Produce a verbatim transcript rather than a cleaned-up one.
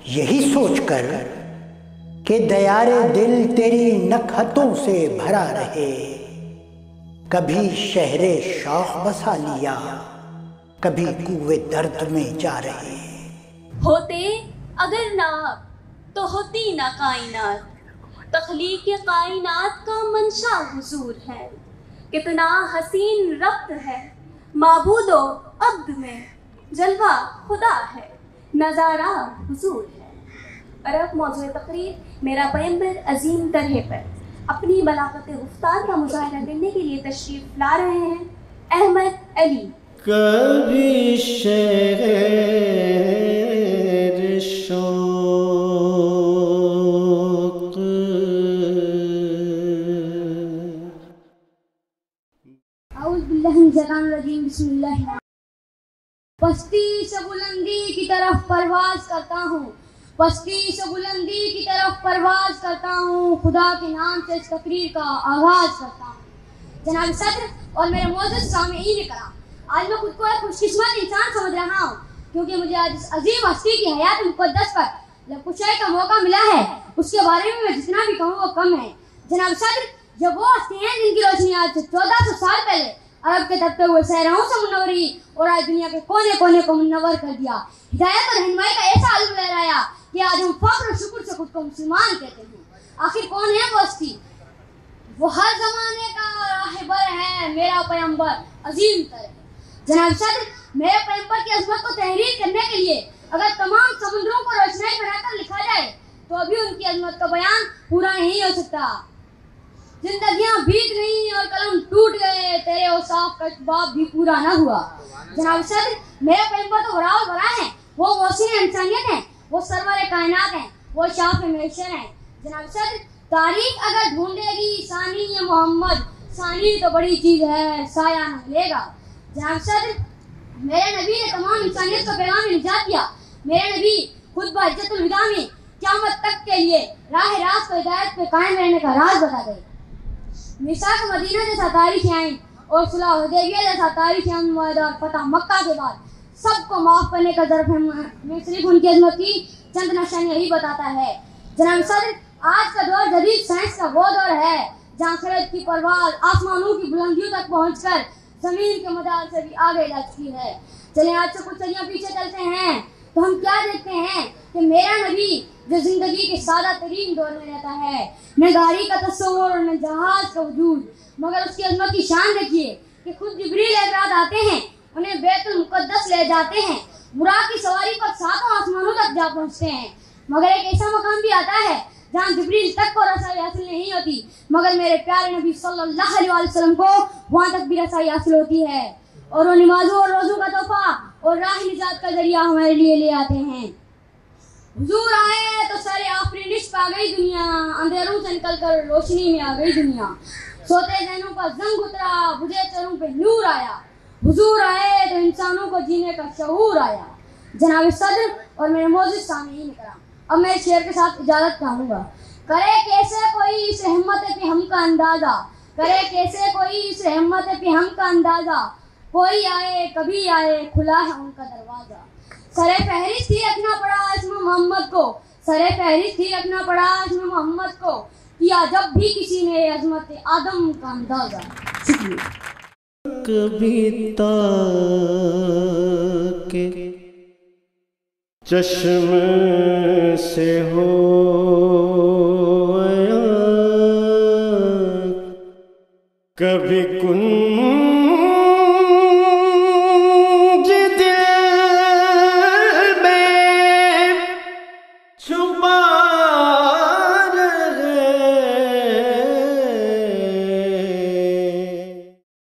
یہی سوچ کر کہ دیار دل تیری نکہتوں سے بھرا رہے، کبھی شہر شوق بسا لیا، کبھی کوئے درد میں جا رہے۔ ہوتے اگر نہ تو ہوتی نہ کائنات، تخلیق کائنات کا منشا حضور ہے، کتنا حسین ربط ہے معبود و عبد میں، جلوہ خدا ہے نظارہ حضور ہے۔ اور اب موضوع تقریر میرا پیمبر عظیم طرح پر اپنی بلاغت گفتار کا مظاہرہ کرنے کے لیے تشریف لا رہے ہیں احمد علی۔ کبھی شہر شوق، اعوذ باللہ من الشیطان الرجیم، بسم اللہ۔ پستی سے بلندی کی طرف پرواز کرتا ہوں، پستی سے بلندی کی طرف پرواز کرتا ہوں، خدا کے نام سے اس تقریر کا آغاز کرتا ہوں۔ جناب صدر اور میرے معزز سامعین کرام، آج میں خود کو ایک خوش قسمت انسان سمجھ رہا ہوں کیونکہ مجھے آج اس عظیم ہستی کی حیات مقدس پر لبکشائی کا موقع ملا ہے۔ اس کے بارے میں میں جتنا بھی کہوں وہ کم ہے۔ جناب صدر یہ وہ ہستی ہیں جن کی روشنی آج سے چودہ سو سال پہلے عرب کے دبتے ہوئے صحراؤں سے منور ہوئی اور آج دنیا کے کونے کونے کو منور کر دیا۔ ہدایت اور رہنمائی کا ایسا علم لہرایا کہ آج ہم فخر و شکر سے خود کو مسلمان کہتے ہیں۔ آخر کون ہے وہ ہستی؟ وہ ہر زمانے کا راہبر ہے، میرا پیمبر عظیم تر ہے۔ جناب صدر میرے پیمبر کی عظمت کو تحریر کرنے کے لیے اگر تمام سمندروں کو روشنائی بنا کر لکھا جائے تو ابھی ان کی عظمت کا بیان پورا نہیں ہو سکتا۔ زندگیاں بیت گئیں اور قلم ٹوٹ گئے، تیرے اوصاف کا باب بھی پورا نہ ہوا۔ جناب صدر میرے پیمبر تو بڑا اور بڑا ہے، وہ محسن انسانیت ہیں، وہ سرور کائنات ہیں، وہ شاف محشر ہیں۔ جناب صدر تاریخ اگر ڈھونڈے گی ثانی محمد، ثانی تو بڑی چیز ہے، سایہ نہ ملے گا۔ جناب صدر میرے نبی نے تمام انسانیت کو پیغام نجات دیا۔ میرے نبی خود بحجت الوداع میں قیامت تک کے لیے راہ راست و ہدایت پہ قائم رہنے کا راز بتا گئے۔ میثاق مدینہ جیسا تاریخی آئین اور صلح حدیبیہ جیسا تاریخی امن معاہدہ اور فتح مکہ کے بعد سب کو معاف کرنے کا ظرف میں صرف ان کی عظمت کی چند نشانیاں ہی بتاتا ہے۔ جناب صدر آج کا دور جدید سائنس کا وہ دور ہے جہاں خرد کی پرواز آسمانوں کی بلندیوں تک پہنچ کر زمین کے مدار سے بھی آگے جا چکی ہے۔ چلیں آج سے کچھ صدیاں پیچھے چلتے ہیں تو ہم کیا دیکھتے ہیں کہ میرا نبی جو زندگی کے سادہ ترین دور میں رہتا ہے، نہ گاڑی کا تصور نہ جہاز کا وجود، مگر اس کی عظمت کی شان دیکھیے کہ خود جبریل ایک رات آتے ہیں، انہیں بیت المقدس لے جاتے ہیں، براق کی سواری پر ساتوں آسمانوں تک جا پہنچتے ہیں، مگر ایک ایسا مقام بھی آتا ہے جہاں جبریل تک کو رسائی حاصل نہیں ہوتی، مگر میرے پیارے نبی صلی اللہ علیہ وسلم کو وہاں تک بھی رسائی حاصل ہوتی ہے، اور وہ نمازوں اور روزوں کا تحفہ اور راہ نجات کا ذریعہ ہمارے لیے لے آتے ہیں۔ حضور آئے تو سارے آفرینش پہ آ گئی دنیا، اندھیروں سے نکل کر روشنی میں آ گئی دنیا، سوتے ذہنوں پر زنگ اترا، بجھے چروں پہ نور آیا، حضور آئے تو انسانوں کو جینے کا شعور آیا۔ جناب صدر اور میرے معزز سامعین کرام، اب میں اس شعر کے ساتھ اجازت چاہوں گا۔ کرے کیسے کوئی اس رحمت پہ ہم کا اندازہ، کرے کیسے کوئی اس رحمت پہ ہم کا اندازہ، کوئی آئے کبھی آئے کھلا ہے ان کا دروازہ۔ سر فہرست ہی رکھنا پڑا اسم محمد کو، سر فہرست ہی رکھنا پڑا اسم محمد کو، کیا جب بھی کسی نے عظمت آدم کا اندازہ۔ شکریہ۔ کبھی تاکہ چشم سے ہو آیا، کبھی کن